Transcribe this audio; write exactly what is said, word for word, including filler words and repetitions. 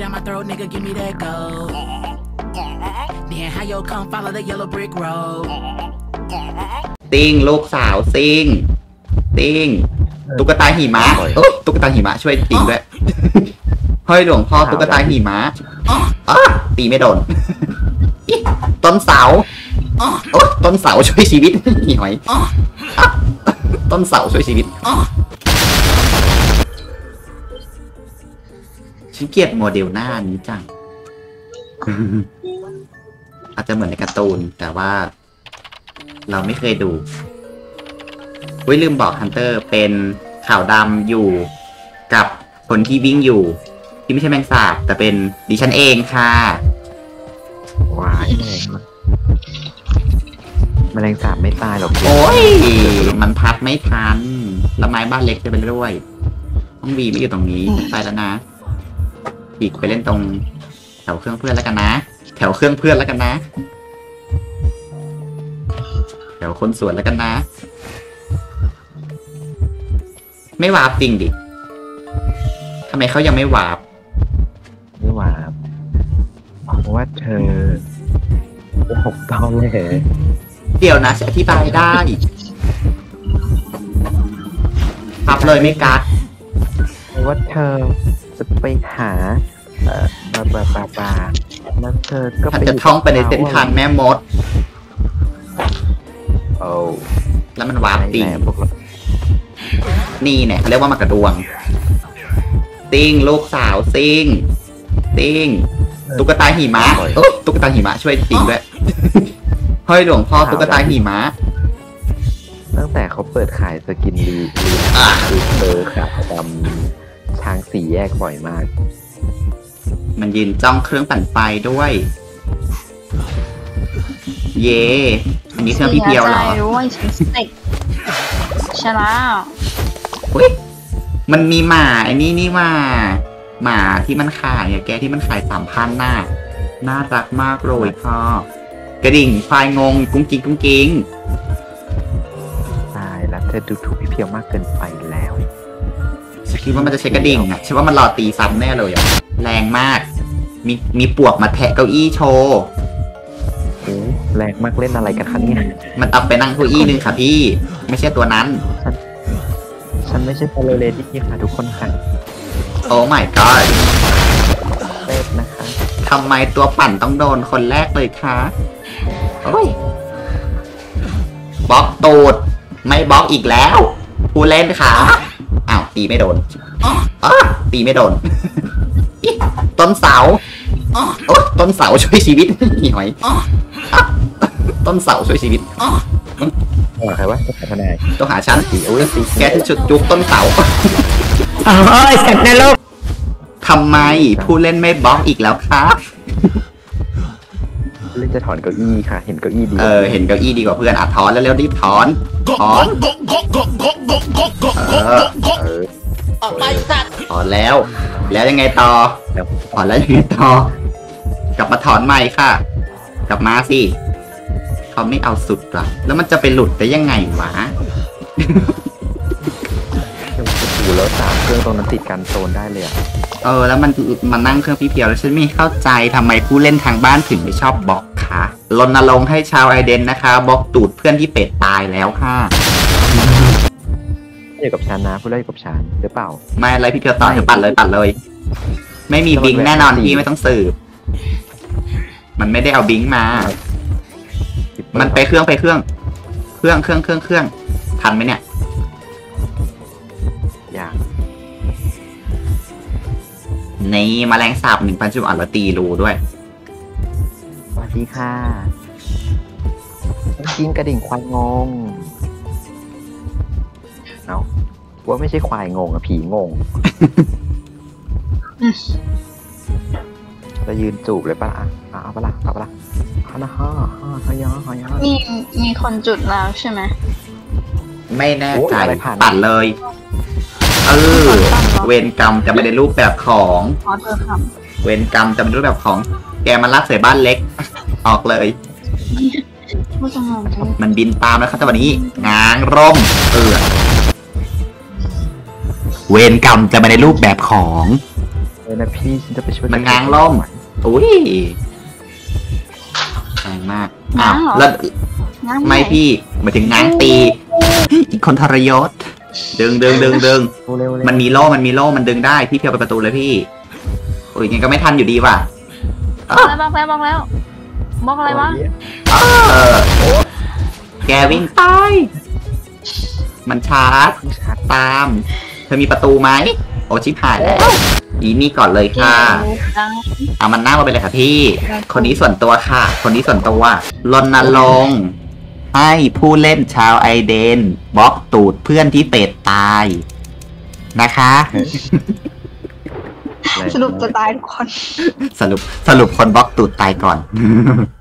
down my throat, nigga, give me that gold. Then how you come follow the yellow brick road? ติงลูกสาวซิงติงตุ๊กตาหิมะตุ๊กตาหิมะช่วยติงด้วยห้อยหลวงพ่อตุ๊กตาหิมะอ๋อตีไม่โดนต้นเสาต้นเสาช่วยชีวิตหีหอยต้นเสาช่วยชีวิตฉันเกลียดโมเดลหน้านี้จังอาจจะเหมือนในการ์ตูนแต่ว่าเราไม่เคยดูวิลืมบอกฮันเตอร์เป็นขาวดำอยู่กับคนที่วิ่งอยู่ที่ไม่ใช่แมงสาบแต่เป็นดิฉันเองค่ะวายแมลงแมลงสาบไม่ตายหรอกโอ้ยมันพัดไม่ทันแล้วไม้บ้านเล็กจะไปด้วยห้องวีไม่อยู่ตรงนี้ไปแล้วนะอีกไปเล่นตรงแถวเครื่องเพื่อนแล้วกันนะแถวเครื่องเพื่อนแล้วกันนะแถวคนสวนแล้วกันนะไม่วาร์ปจริงดิทำไมเขายังไม่วาร์ปไม่วาร์ปเพราะว่าเธอหกตอนเลยเดี๋ยวนะจะอธิบายได้พับเลยไม่กัดเพราะว่าเธอจะไปหาเอ่อปลาปลาปลาปลาแล้วเธอก็จะท่องไปในเส้นทางแม่มดโอ้แล้วมันวาร์ปจริงนี่เนี่ยเขาเรียกว่ามากระดวงติงลูกสาวซิงติงตุ๊กตาหิมะตุ๊กตาหิมะช่วยติงด้วยห้อยหลวงพ่อตุ๊กตาหิมะตั้งแต่เขาเปิดขายสกินรีรีเบอร์ขาวดำทางสี่แยกบ่อยมากมันยืนจ้องเครื่องปั่นไฟด้วยเย่อันนี้เครื่องพี่เพียวเหรอใช่แล้วอุ้ยมันมีหมาไอ้นี่นี่ว่าหมาที่มันขายเนี่ยแกที่มันขายสามพันน่ะน่ารักมากเลยพ่อกระดิ่งไฟงงกุ้งกิ้งกุ้งกิ้งตายแล้วเธอดูถูกพี่เพียวมากเกินไปแล้วฉันคิดว่ามันจะใช้กระดิ่งอ่ะฉันว่ามันรอตีซ้ำแน่เลยอ่ะแรงมากมีมีปวกมาแทะเก้าอี้โชว์โอ้แรงมากเล่นอะไรกันคะเนี่ยมันตับไปนั่งเก้าอี้นึงค่ะพี่ไม่ใช่ตัวนั้นฉันไม่ใช่ฟอลเลดี้ค่ะทุกคนค่ะโอ้ my god เล็บนะคะทำไมตัวปั่นต้องโดนคนแรกเลยคะโอ้ยบล็อกตูดไม่บล็อกอีกแล้วผู้เล่นค่ะอ้าวตีไม่โดนอ๋อตีไม่โดนต้นเสาต้นเสาช่วยชีวิตหีหอยต้นเสาช่วยชีวิตใครวะต้องหาทนายต้องหาชั้นแกที่จุดจุกต้นเสาโอ้ยสัตว์นรกทำไมผู้เล่นไม่บล็อกอีกแล้วครับเล่นจะถอนเก้าอี้ค่ะเห็นเก้าอี้ดีเออเห็นเก้าอี้ดีกว่าเพื่อนอ่ะถอนแล้วเร็วรีบถอนถอนเออออกไปสัตว์ถอนแล้วแล้วยังไงต่อถอนแล้วยังไงต่อกลับมาถอนใหม่ค่ะกลับมาสิเขาไม่เอาสุดหรอแล้วมันจะไปหลุดได้ยังไงวะโอ้แล้วสามเครื่องตรงนั้นติดกันโซนได้เลยอ่ะเออแล้วมันมันนั่งเครื่องพี่เพียวแล้วฉันไม่เข้าใจทำไมผู้เล่นทางบ้านถึงไม่ชอบบล็อกคะรณรงค์ให้ชาวไอเดนนะคะบล็อกตูดเพื่อนที่เป็ดตายแล้วค่ะอยู่กับฉันนะผู้เล่นอยู่กับฉันหรือเปล่าไม่อะไรพี่เพียวต่อเถอะปัดเลยปัดเลยไม่มีบิงแน่นอนพี่ไม่ต้องสืบมันไม่ได้เอาบิงมามันไปเครื่องไปเครื่องเครื่องเครื่องเครื่องเครื่องทันไหมเนี่ยอย่างนี่แมลงสาบหนึ่งพันจุดอ่อนแล้วตีรูด้วยสวัสดีค่ะกินกระดิ่งควายงงเอาว่าไม่ใช่ควายงงอะผีงงจะยืนจูบเลยปะล่ะเอาปะล่ะเอาปะล่ะฮานะฮ่าฮ่าฮ่ายาฮ่ายามีมีคนจุดแล้วใช่ไหมไม่แน่ใจปั่นเลยเออเวรกรรมจะไม่ได้รูปแบบของเวรกรรมจะเป็นรูปแบบของแกมาลากใส่บ้านเล็กออกเลยมันบินตามแล้วครับแต่วันนี้งางร่มเออเวรกรรมจะไม่ได้รูปแบบของเอเลยนะพี่ฉันจะไปช่วยมันง้างล่มอุ้ยแรงมากอ้าวแล้วงั้นไม่พี่หมายถึงง้างตีอีกคนทรยศดึงดึงดึงดึงเร็วๆมันมีโล่มันมีโล่มันดึงได้พี่เพียวไปประตูเลยพี่โอ้ยยังก็ไม่ทันอยู่ดีว่ะบอกแล้วบอกแล้วบอกแล้วบอกอะไรวะเออแกวิ่งไปมันชาร์จชัดตามเธอมีประตูไหมโอชิบหายแล้วอีนี่ก่อนเลยค่ะเอามันหน้ามาไปเลยค่ะพี่ คนนี้ส่วนตัวค่ะ คนนี้ส่วนตัวรณรงค์ให้ผู้เล่นชาวไอเดนบล็อกตูดเพื่อนที่เตะตายนะคะสรุปจะตายทุกคนสรุปสรุปคนบล็อกตูดตายก่อน